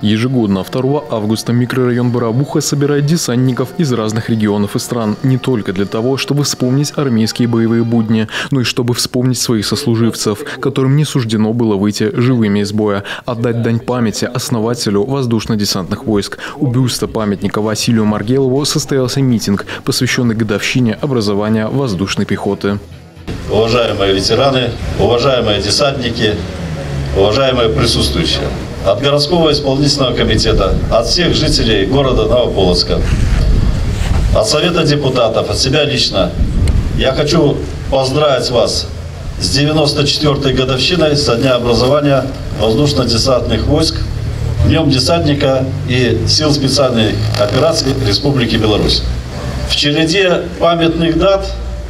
Ежегодно 2 августа микрорайон Боровуха собирает десантников из разных регионов и стран не только для того, чтобы вспомнить армейские боевые будни, но и чтобы вспомнить своих сослуживцев, которым не суждено было выйти живыми из боя, отдать дань памяти основателю воздушно-десантных войск. У бюста памятника Василию Маргелову состоялся митинг, посвященный годовщине образования воздушной пехоты. Уважаемые ветераны, уважаемые десантники, уважаемые присутствующие, от городского исполнительного комитета, от всех жителей города Новополоцка, от Совета депутатов, от себя лично, я хочу поздравить вас с 94-й годовщиной со дня образования воздушно-десантных войск, Днем десантника и сил специальных операций Республики Беларусь. В череде памятных дат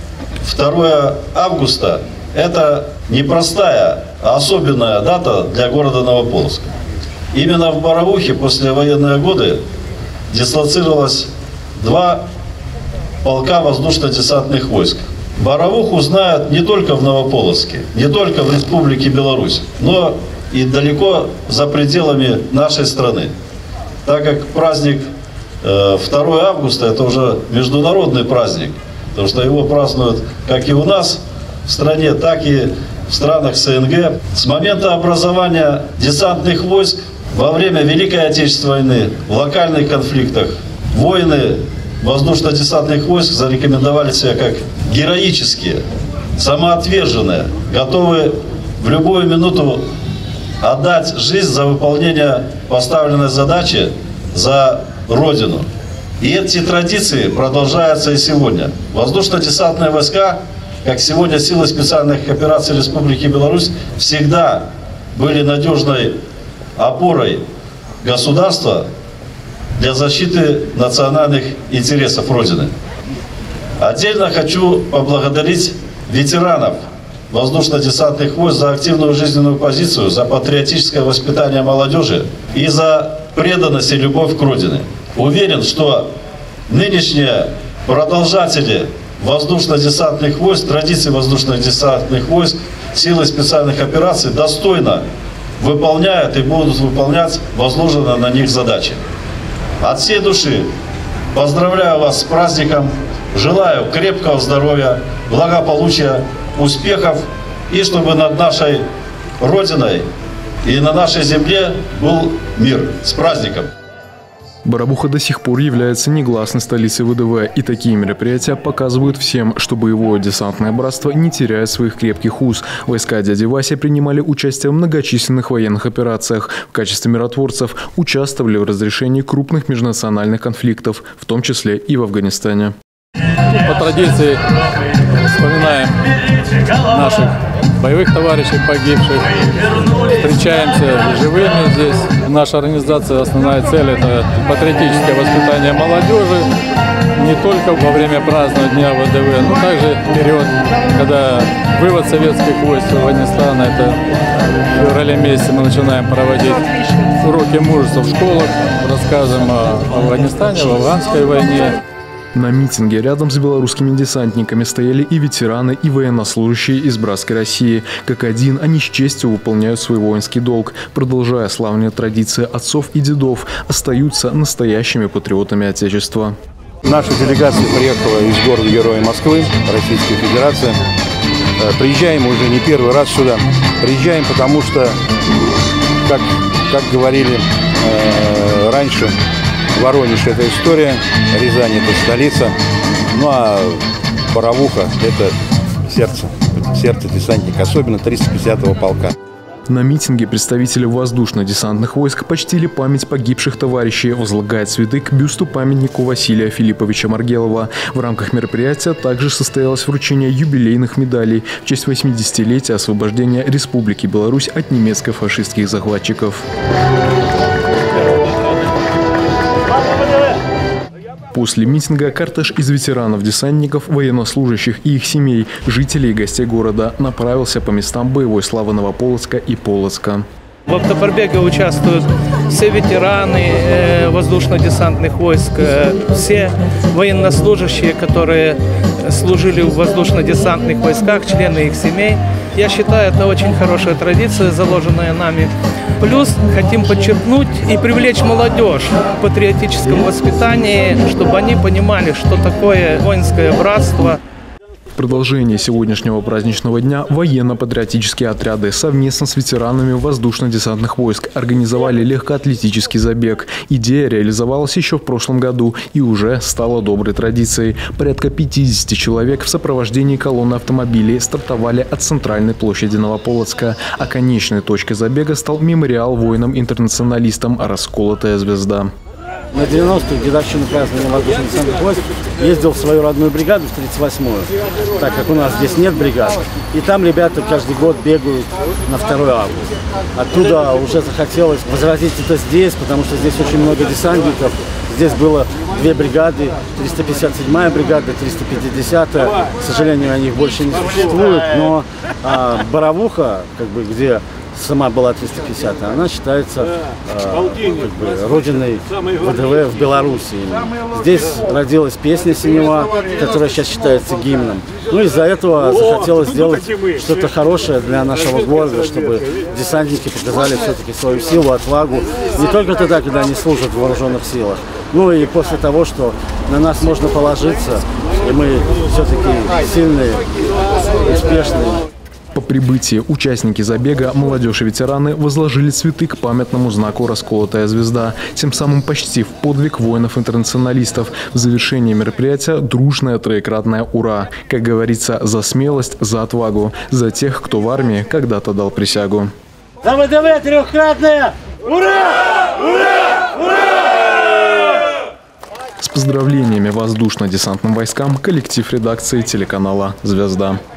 2 августа – это непростая, а особенная дата для города Новополоцка. Именно в Боровухе послевоенные годы дислоцировалось 2 полка воздушно-десантных войск. Боровуху знают не только в Новополоцке, не только в Республике Беларусь, но и далеко за пределами нашей страны. Так как праздник 2 августа – это уже международный праздник, потому что его празднуют как и у нас в стране, так и в странах СНГ. С момента образования десантных войск во время Великой Отечественной войны, в локальных конфликтах, воины воздушно-десантных войск зарекомендовали себя как героические, самоотверженные, готовые в любую минуту отдать жизнь за выполнение поставленной задачи за Родину. И эти традиции продолжаются и сегодня. Воздушно-десантные войска, как сегодня силы специальных операций Республики Беларусь, всегда были надежной опорой государства для защиты национальных интересов Родины. Отдельно хочу поблагодарить ветеранов воздушно-десантных войск за активную жизненную позицию, за патриотическое воспитание молодежи и за преданность и любовь к Родине. Уверен, что нынешние продолжатели воздушно-десантных войск, традиций воздушно-десантных войск, силы специальных операций достойно выполняют и будут выполнять возложенные на них задачи. От всей души поздравляю вас с праздником, желаю крепкого здоровья, благополучия, успехов и чтобы над нашей Родиной и на нашей земле был мир. С праздником! Боровуха до сих пор является негласной столицей ВДВ, и такие мероприятия показывают всем, что боевое десантное братство не теряет своих крепких уз. Войска дяди Васи принимали участие в многочисленных военных операциях. В качестве миротворцев участвовали в разрешении крупных межнациональных конфликтов, в том числе и в Афганистане. По традиции вспоминаем наших боевых товарищей погибших, встречаемся живыми здесь. Наша организация, основная цель – это патриотическое воспитание молодежи, не только во время празднования Дня ВДВ, но также в период, когда вывод советских войск в Афганистан, это в феврале месяце мы начинаем проводить уроки мужества в школах, рассказываем о Афганистане, в афганской войне. На митинге рядом с белорусскими десантниками стояли и ветераны, и военнослужащие из братской России. Как один, они с честью выполняют свой воинский долг, продолжая славные традиции отцов и дедов, остаются настоящими патриотами Отечества. Наша делегация приехала из города-героя Москвы, Российской Федерации. Приезжаем уже не первый раз сюда. Приезжаем, потому что, как говорили раньше, Воронеж – это история, Рязань – это столица, ну а Боровуха – это сердце десантника, особенно 350-го полка. На митинге представители воздушно-десантных войск почтили память погибших товарищей, возлагая цветы к бюсту-памятнику Василия Филипповича Маргелова. В рамках мероприятия также состоялось вручение юбилейных медалей в честь 80-летия освобождения Республики Беларусь от немецко-фашистских захватчиков. После митинга кортеж из ветеранов-десантников, военнослужащих и их семей, жителей и гостей города направился по местам боевой славы Новополоцка и Полоцка. В автоборбеге участвуют все ветераны воздушно-десантных войск, все военнослужащие, которые служили в воздушно-десантных войсках, члены их семей. Я считаю, это очень хорошая традиция, заложенная нами Плюс хотим подчеркнуть и привлечь молодежь к патриотическому воспитанию, чтобы они понимали, что такое воинское братство. В продолжение сегодняшнего праздничного дня военно-патриотические отряды совместно с ветеранами воздушно-десантных войск организовали легкоатлетический забег. Идея реализовалась еще в прошлом году и уже стала доброй традицией. Порядка 50 человек в сопровождении колонны автомобилей стартовали от центральной площади Новополоцка, а конечной точкой забега стал мемориал воинам-интернационалистам «Расколотая звезда». На 90-ю годовщину празднования воздушно-десантных войск ездил в свою родную бригаду, в 38-ю, так как у нас здесь нет бригад. И там ребята каждый год бегают на 2 августа. Оттуда уже захотелось возродить это здесь, потому что здесь очень много десантников. Здесь было 2 бригады, 357-я бригада, 350-я. К сожалению, они больше не существуют, но Боровуха, где сама была 350-я, она считается родиной ВДВ в Беларуси. Здесь родилась песня Синева, которая сейчас считается гимном. Ну, из-за этого захотелось сделать что-то хорошее для нашего города, чтобы десантники показали все-таки свою силу, отвагу. Не только тогда, когда они служат в вооруженных силах, но и после того, что на нас можно положиться, и мы все-таки сильные, успешные. По прибытии участники забега, молодежь и ветераны возложили цветы к памятному знаку «Расколотая звезда», тем самым почтив подвиг воинов-интернационалистов. В завершении мероприятия дружное троекратное «Ура!». Как говорится, за смелость, за отвагу, за тех, кто в армии когда-то дал присягу. За ВДВ трехкратное «Ура! Ура! Ура!». С поздравлениями воздушно-десантным войскам коллектив редакции телеканала «Звезда».